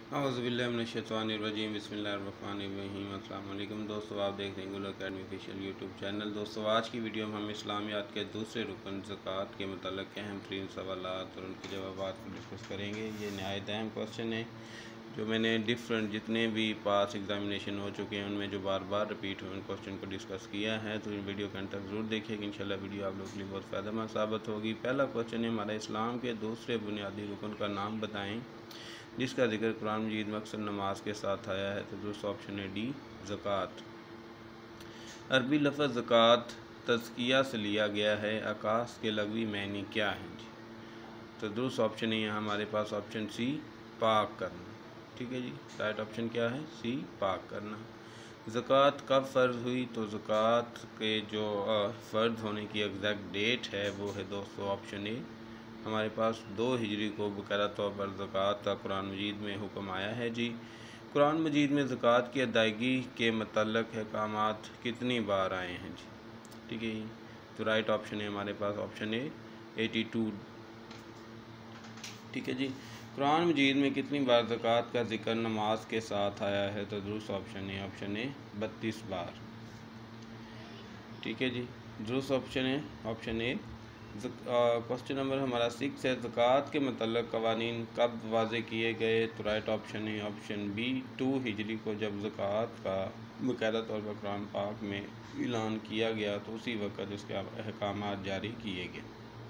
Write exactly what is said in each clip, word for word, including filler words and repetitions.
औज़ुबिल्लाहिमिनश्शैतानिर्रजीम बिस्मिल्लाहिर्रहमानिर्रहीम। अस्सलाम वालेकुम दोस्तों, आप देख रहे हैं गुल अकेडमी ऑफिशियल यूट्यूब चैनल। दोस्तों, आज की वीडियो में हम इस्लामियात के दूसरे रुकन ज़कात के मतलब अहम तरीन सवालात और उनके जवाबात को डिस्कस करेंगे। ये नहायत अहम क्वेश्चन है जो मैंने डिफरेंट जितने भी पास एग्जामिनेशन हो चुके हैं उनमें जो बार बार रिपीट हुए उन क्वेश्चन को डिस्कस किया है। तो इन वीडियो के अंत तक ज़रूर देखिएगा, इंशाल्लाह वीडियो आप लोगों के लिए बहुत फ़ायदेमंद साबित होगी। पहला क्वेश्चन है हमारा, इस्लाम के दूसरे बुनियादी रुकन का नाम बताएँ जिसका जिक्र कुरान मजीद में अक्सर नमाज के साथ आया है। तो दूसरा ऑप्शन है डी, ज़कात। अरबी लफ्ज़ ज़कात तज़किया से लिया गया है, आकाश के लग़वी मायने क्या हैं जी? तो दूसरा ऑप्शन है यहाँ हमारे पास ऑप्शन सी, पाक करना। ठीक है जी, राइट ऑप्शन क्या है? सी, पाक करना। ज़कात कब फ़र्ज़ हुई? तो ज़कात के जो फ़र्ज़ होने की एग्जैक्ट डेट है वो है दोस्तों ऑप्शन ए, हमारे पास दो हिजरी को बकायदा तौर पर ज़कात का कुरान मजीद में हुक्म आया है जी। कुरान मजीद में ज़कात की अदायगी के मतलब अहकामात कितनी बार आए हैं जी? ठीक है जी, तो राइट ऑप्शन है हमारे पास ऑप्शन ए, एटी टू। ठीक है जी, कुरान मजीद में कितनी बार ज़कात का जिक्र नमाज के साथ आया है? तो दूसरा ऑप्शन है ऑप्शन ए, बत्तीस बार। ठीक है जी, दूसरा ऑप्शन है ऑप्शन ए। क्वेश्चन नंबर हमारा सिक्स है, ज़कात के मतलब कवानीन कब वाज़े किए गए? तो राइट ऑप्शन है ऑप्शन बी, टू हिजरी को जब ज़कात का बाकायदा तौर पर कुरान पाक में ऐलान किया गया तो उसी वक्त उसके अहकामात जारी किए गए।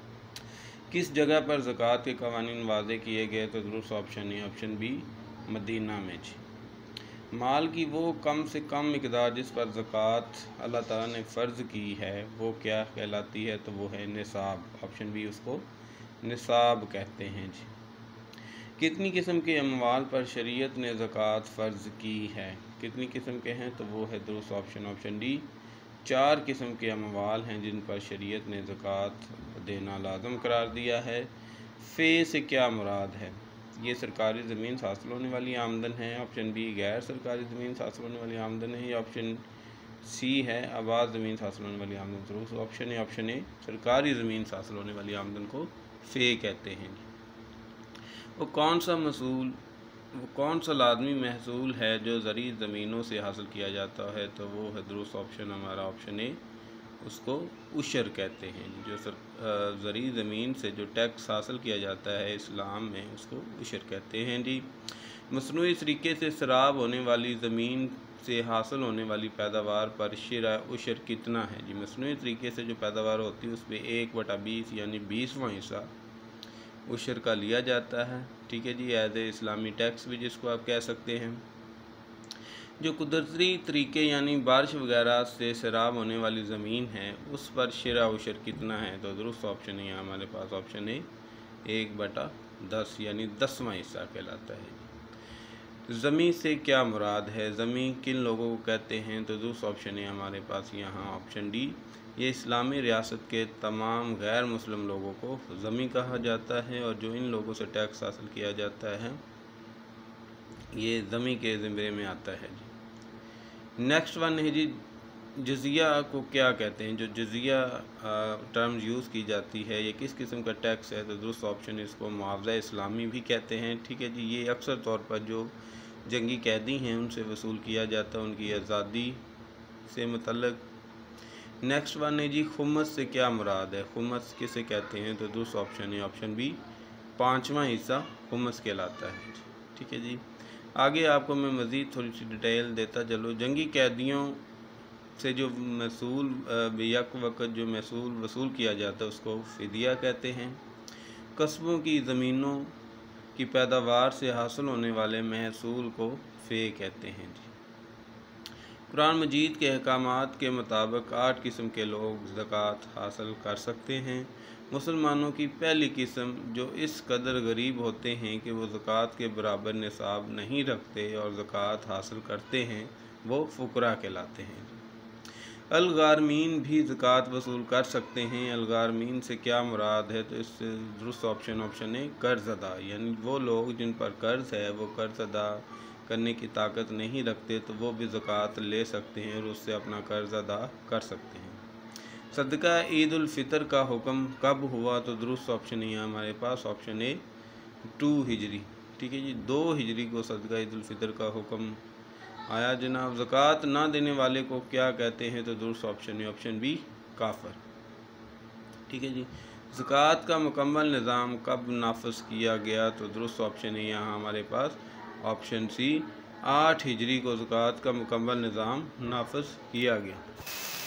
किस जगह पर ज़कात के कवानीन वाज़े किए गए? तो दूसरा ऑप्शन है ऑप्शन बी, मदीना में जी। माल की वो कम से कम मिकदार जिस पर ज़कात अल्लाह ताला ने फ़र्ज़ की है वो क्या कहलाती है? तो वो है निसाब। ऑप्शन बी, उसको निसाब कहते हैं जी। कितनी किस्म के अमवाल पर शरीयत ने ज़कात फ़र्ज़ की है? कितनी किस्म के हैं? तो वो है दूसरा ऑप्शन ऑप्शन डी, चार किस्म के अमवाल हैं जिन पर शरीयत ने ज़कात देना लाज़म करार दिया है। फ़े से क्या मुराद है? ये सरकारी ज़मीन से हासिल होने वाली आमदन है। ऑप्शन बी, गैर सरकारी ज़मीन से हासिल होने वाली आमदन है। या ऑप्शन सी है, आबाद ज़मीन से हासिल होने वाली आमदन। तो दूसरा ऑप्शन है ऑप्शन ए, सरकारी ज़मीन से हासिल होने वाली आमदन को फ़े कहते हैं। वो कौन सा महसूल वो कौन सा लाजमी महसूल है जो ज़री ज़मीनों से हासिल किया जाता है? तो वो है दूसरा ऑप्शन हमारा ऑप्शन ए, उसको उशर कहते हैं। जो सर ज़री ज़मीन से जो टैक्स हासिल किया जाता है इस्लाम में उसको उशर कहते हैं जी। मसनूई तरीके से सराब होने वाली ज़मीन से हासिल होने वाली पैदावार पर शिरा उशर कितना है जी? मसनूई तरीके से जो पैदावार होती है उसमें एक बटा बीस यानी बीसवां हिस्सा उशर का लिया जाता है। ठीक है जी, एज ए इस्लामी टैक्स भी जिसको आप कह सकते हैं। जो कुदरती तरीके यानी बारिश वगैरह से सैराब होने वाली ज़मीन है उस पर शिरा उशर कितना है? तो दुरुस्त ऑप्शन है हमारे पास ऑप्शन है एक बटा दस यानी दसवां हिस्सा कहलाता है। ज़मी से क्या मुराद है? ज़मी किन लोगों को कहते हैं? तो दुरुस्त ऑप्शन है हमारे पास यहाँ ऑप्शन डी, ये इस्लामी रियासत के तमाम गैर मुस्लिम लोगों को ज़मी कहा जाता है और जो इन लोगों से टैक्स हासिल किया जाता है ये ज़मी के ज़िम्मे में आता है जी। नेक्स्ट वन है जी, जजिया को क्या कहते हैं? जो जजिया टर्म यूज़ की जाती है ये किस किस्म का टैक्स है? तो दूसरा ऑप्शन है इसको मुआवजा इस्लामी भी कहते हैं। ठीक है जी, ये अक्सर तौर पर जो जंगी कैदी हैं उनसे वसूल किया जाता है उनकी आज़ादी से मुतल्लक। नेक्स्ट वन है जी, खुमस से क्या मुराद है? खुमस किसे कहते हैं? तो दूसरा ऑप्शन है ऑप्शन बी, पाँचवा हिस्सा खुमस कहलाता है। ठीक है जी, आगे आपको मैं मज़ीद थोड़ी सी डिटेल देता चलो। जंगी कैदियों से जो महसूल बेयक वक्त जो महसूल वसूल किया जाता है उसको फ़िदिया कहते हैं। कस्बों की ज़मीनों की पैदावार से हासिल होने वाले महसूल को फ़े कहते हैं जी। कुरान मजीद के अहकामात के मुताबिक आठ किस्म के लोग ज़कात हासिल कर सकते हैं। मुसलमानों की पहली किस्म जो इस कदर गरीब होते हैं कि वो ज़कात के बराबर निसाब नहीं रखते और ज़कात हासिल करते हैं वो फ़ुकरा कहलाते हैं। अलगारमीन भी ज़कात वसूल कर सकते हैं। अलगारमीन से क्या मुराद है? तो इससे दुरुस्त ऑप्शन ऑप्शन है कर्ज़ अदा, यानी वो लोग जिन पर कर्ज़ है वो कर्ज़ अदा करने की ताकत नहीं रखते तो वो भी ज़कात ले सकते हैं और उससे अपना कर्ज़ अदा कर सकते हैं। सदका ईद उल फ़ितर का हुक्म कब हुआ? तो दुरुस्त ऑप्शन है हमारे पास ऑप्शन ए, टू हिजरी। ठीक है जी। दो हिजरी को सदका ईद उल फितर का हुक्म आया जनाब। ज़कात ना देने वाले को क्या कहते हैं? तो दुरुस्त ऑप्शन है ऑप्शन बी काफर। ठीक है जी। ज़कात का मुकम्मल निज़ाम कब नाफिज किया गया? तो दुरुस्त ऑप्शन है यहाँ हमारे पास ऑप्शन सी आठ हिजरी को ज़कात का मुकम्मल निज़ाम नाफिज किया गया।